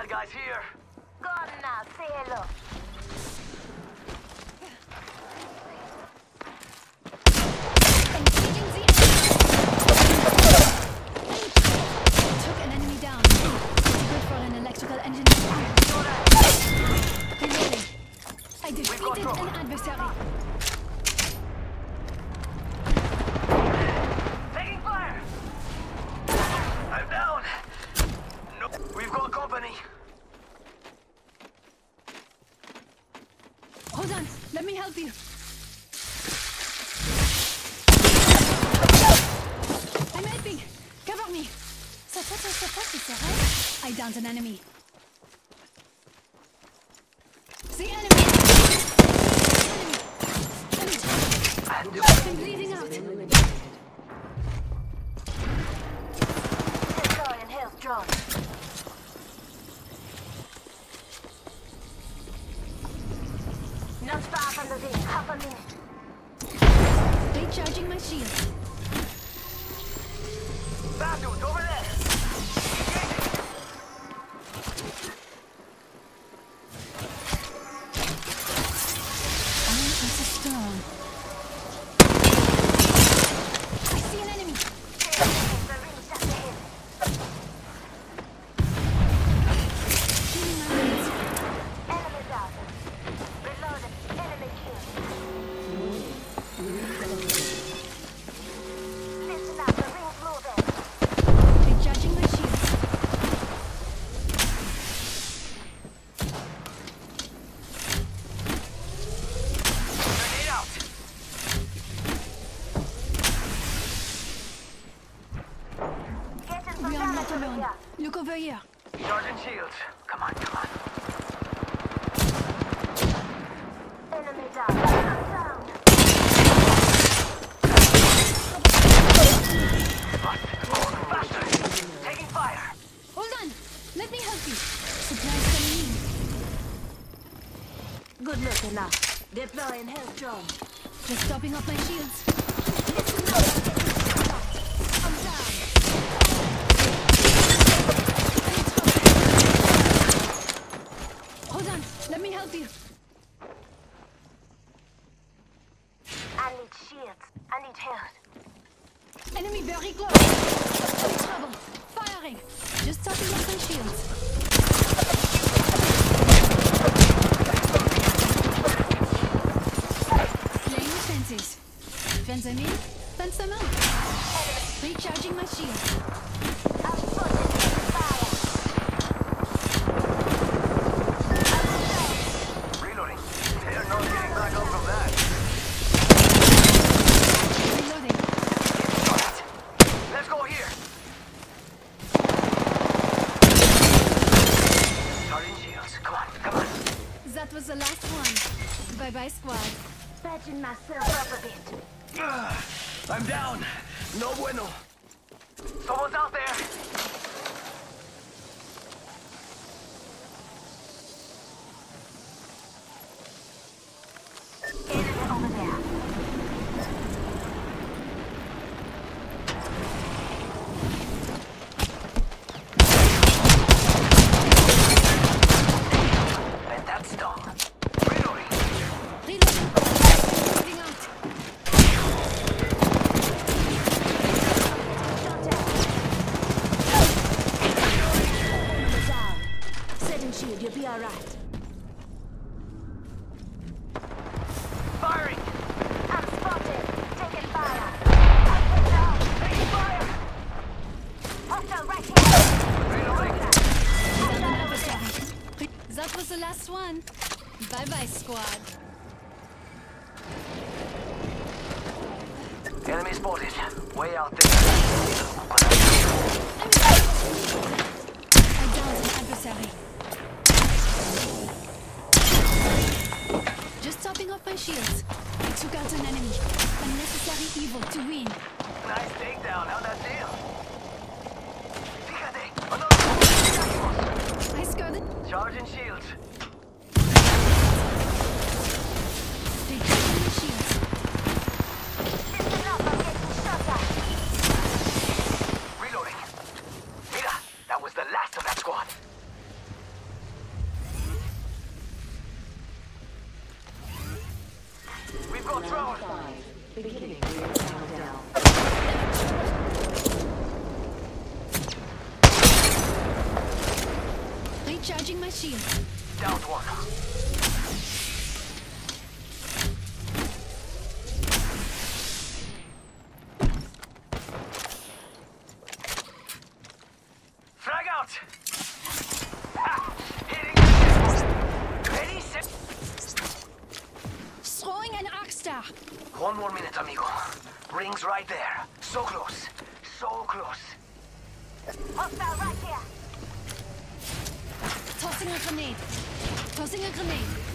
bad guys here. Gone now, say hello. Engaging the enemy. Took an enemy down. Pretty good for an electrical engineer. Reloading. I defeated an adversary. Taking fire! I'm down! No, we've got company. Hold on, let me help you. I'm helping. Cover me. Ça c'est right? I downed an enemy. The enemy! I'm bleeding out. Destroying health drone. Not far from the ring, half a minute. Recharging my shield. Bad dudes over there! Iron is a stone. I see an enemy. The ring just ahead. Shooting my leads. Enemy down. Reloaded. Enemy killed. Listen up, the ring's moving. Recharging my shield. Grenade out! Getting some We are not damage over alone. here. Look over here. Charging shields. Come on, come on. Enemy down. I'm down. Faster! Taking fire! Hold on. Let me help you. Supplies coming in. Good looking now. Deploying health drone. Just topping off my shields. Listen up. I'm down. Hold on. Let me help you. I need shields. I need health. Enemy very close. In trouble. Firing. Just topping off my shields. Playing the fences. Fence them in, fence them out. Recharging my shield. I'm spotted. Fire. Reloading. They're not getting back up from that. Reloading. Shot. Let's go here. Charging shields. Come on, come on. That was the last one. Bye-bye, squad. Patching myself up a bit. I'm down. No bueno. Someone's out there. Enemy over there. And that's done. Reloading. Reloading. Moving out. Enemy down. Setting shield, you'll be alright. Firing. I'm spotted. Taking fire. I'm put down. Taking fire. Hostile right here. Reloading. Hostile over there. That was the last one. Bye-bye, squad. Enemy spotted. Way out there. I downed an adversary. Just topping off my shields. I took out an enemy. Unnecessary evil to win. Nice takedown. How'd that feel? Fíjate. Another. I scored it. Charging shields. Recharging my shields. Listen up, I'm getting shot at. Reload. Recharging my shield. Downed one. Frag out! Ha! Hitting the checkpoint. Ready, set. Throwing an arc star. 1 more minute, amigo. Ring's right there. So close. So close. Hostile right here. Tossing a grenade. Tossing a grenade.